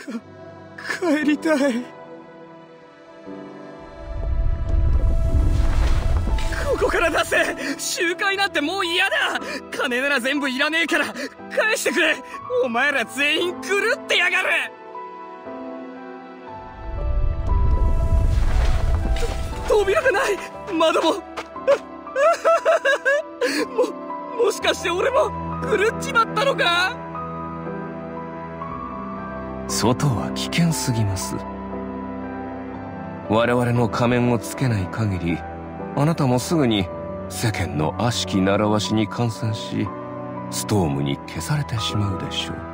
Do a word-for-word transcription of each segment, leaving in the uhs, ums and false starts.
帰りたい。ここから出せ。集会なんてもう嫌だ。金なら全部いらねえから返してくれ。お前ら全員狂ってやがる。扉がない。窓もももしかして俺も狂っちまったのか。 外は危険すぎます。我々の仮面をつけない限り、あなたもすぐに世間の悪しき習わしに感染し、ストームに消されてしまうでしょう。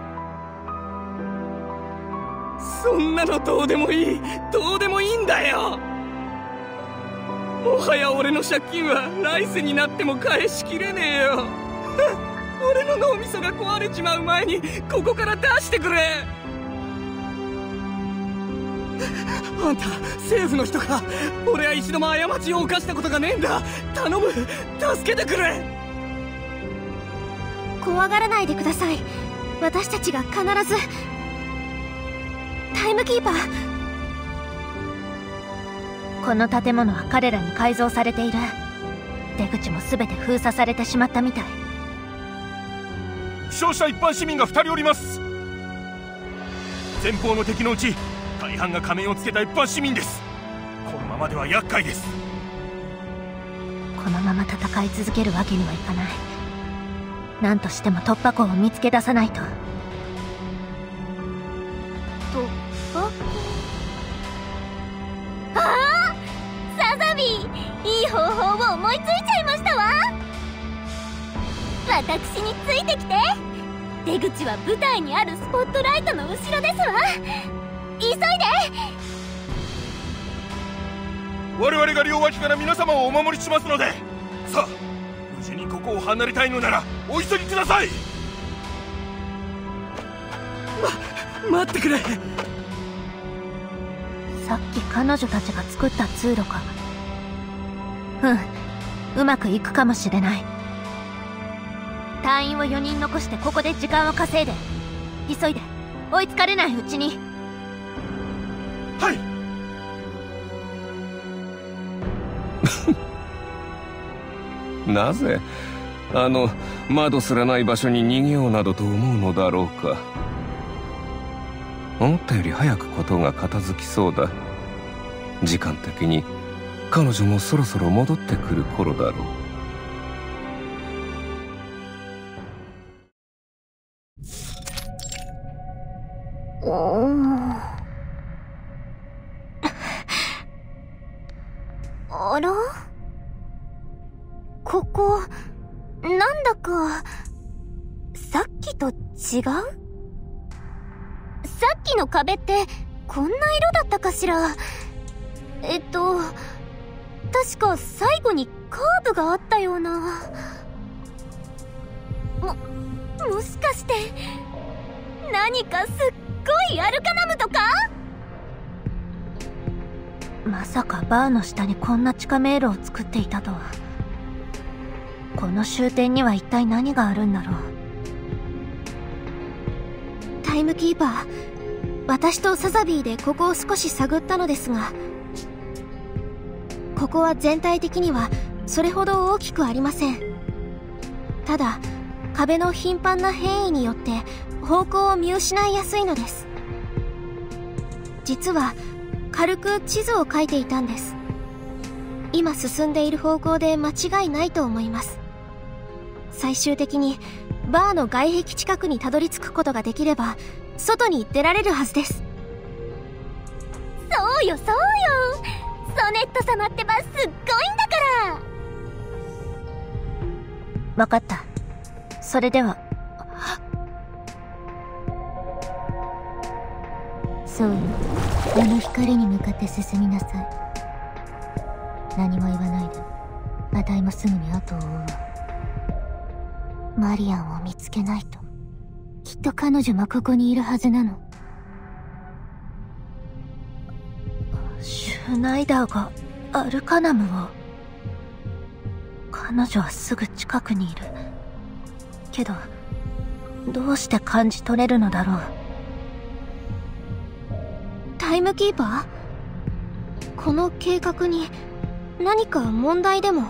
そんなのどうでもいい。どうでもいいんだよ。もはや俺の借金は来世になっても返しきれねえよ。俺の脳みそが壊れちまう前にここから出してくれ。あんた政府の人か。俺は一度も過ちを犯したことがねえんだ。頼む、助けてくれ。 怖がらないでください。私たちが必ず。タイムキーパー。この建物は彼らに改造されている。出口も全て封鎖されてしまったみたい。 負傷した一般市民がふたりおります。前方の敵のうち大半が仮面をつけた一般市民です。このままでは厄介です。 このまま戦い続けるわけにはいかない。何としても突破口を見つけ出さないと。突破口。ああ、サザビー、いい方法を思いついちゃいましたわ。私についてきて。出口は舞台にあるスポットライトの後ろですわ。急いで。 我々が両脇から皆様をお守りしますので、さあ無事にここを離れたいのならお急ぎください。 ま、待ってくれ。 さっき彼女たちが作った通路か。うん、うまくいくかもしれない。隊員をよにん残してここで時間を稼いで。急いで、追いつかれないうちに。 はい。 なぜあの窓すらない場所に逃げようなどと思うのだろうか。思ったより早くことが片付きそうだ。時間的に彼女もそろそろ戻ってくる頃だろう。 あら？ここ、なんだか、さっきと違う？さっきの壁って、こんな色だったかしら？えっと、確か最後にカーブがあったような。も、もしかして、何かすっごいアルカナムとか？まさかバーの下にこんな地下迷路を作っていたとは。この終点には一体何があるんだろう。タイムキーパー、私とサザビーでここを少し探ったのですが、ここは全体的にはそれほど大きくありません。ただ壁の頻繁な変異によって方向を見失いやすいのです。実は軽く地図を描いていたんです。今進んでいる方向で間違いないと思います。最終的にバーの外壁近くにたどり着くことができれば外に出られるはずです。そうよそうよ、ソネット様ってばすっごいんだから。分かった。それでは。そうよ、あの光に向かって進みなさい。何も言わないで、あたいもすぐに後を追うわ。マリアンを見つけないと。きっと彼女もここにいるはずなの。シュナイダーがアルカナムを。彼女はすぐ近くにいるけど、どうして感じ取れるのだろう。 タイムキーパー？この計画に何か問題でも？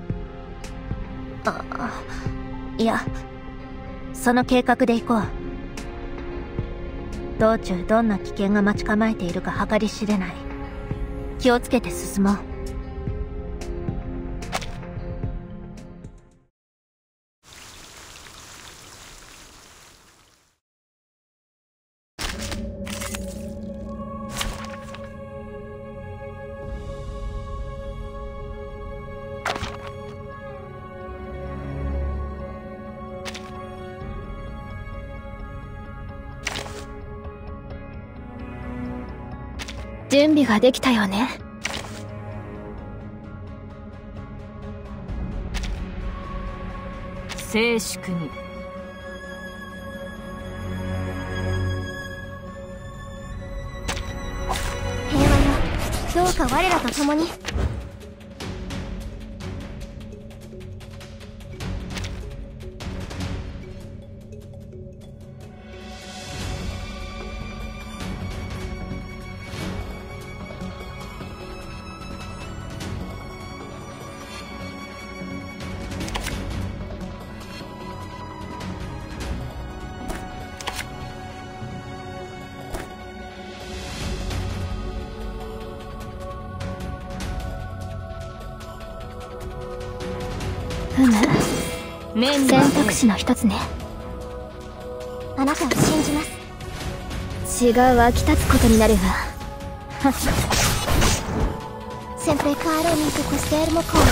あ、いや、その計画で行こう。道中どんな危険が待ち構えているか計り知れない。気をつけて進もう。 準備ができたよね。 静粛に。 平和よ、どうか我らと共に。 うむ、選択肢の一つね。 あなたを信じます。血が湧き立つことになるわ。Sempre caro mi tu costermo con。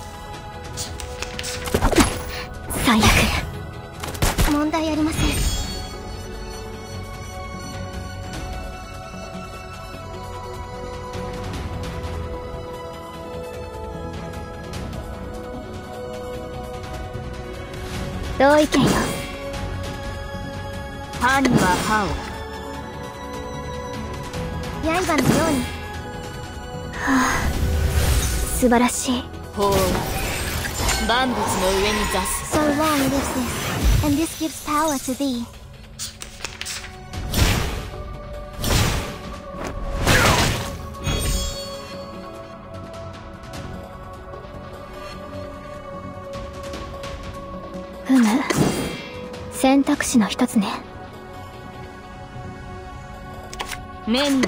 最悪。 問題ありません。 同意見よ。歯には歯を。 刃のように。 はあ、素晴らしい。法は万物の上に座す。 So long lives this, and this gives power to thee. ふむ、選択肢の一つね。目には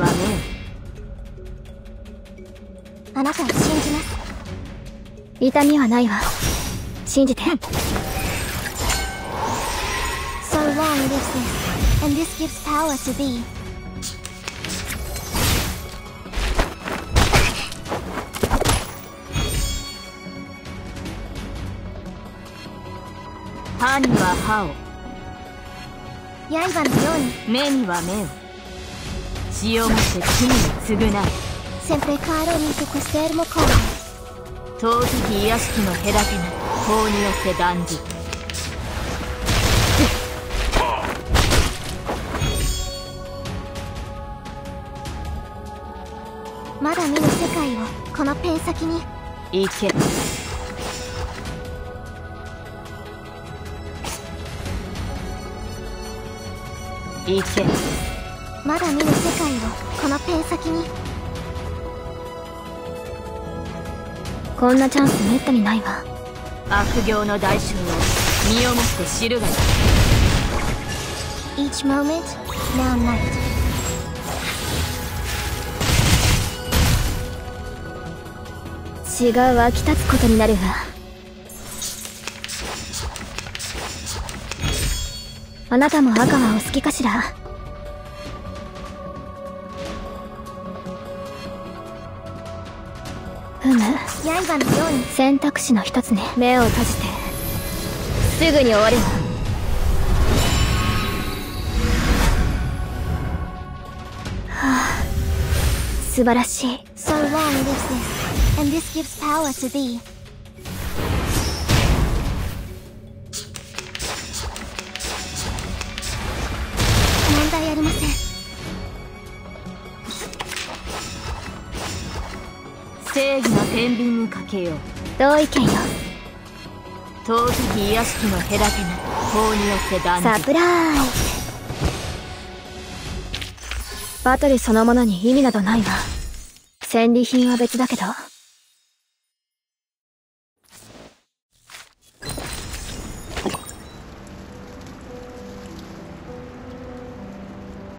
目。あなたを信じます。 痛みはないわ。信じて。 So long lives this, and this gives power to thee. 歯には歯を。 刃のように。 目には目を。血をもって罪に償い。 Sempre caro mi tu costermo con。 尊き癒しきの隔てなく法によって断じ。 まだ見ぬ世界をこのペン先に。 行け。行け。 まだ見ぬ世界をこのペン先に。 こんなチャンスめったにないわ。悪行の代償を身をもって知るがいい。 Each moment, now night。 血が湧き立つことになるわ。あなたも赤はお好きかしら？うむ、 刃のように。 選択肢の一つね。目を閉じてすぐに終わるわ。はあ、素晴らしい。 So long lives this, and this gives power to thee。 問題ありません。 正義の天秤にかけよう。同意見よ。尊き癒しきの隔てなく法によって断じ。サプライズ。 バトルそのものに意味などないわ。戦利品は別だけど